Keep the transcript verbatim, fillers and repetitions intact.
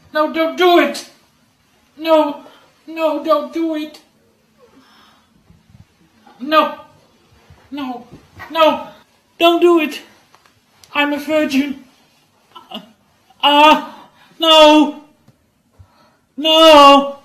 No, don't do it. No, no, don't do it. No, no, no, don't do it. I'm a virgin. Ah, uh, no, no.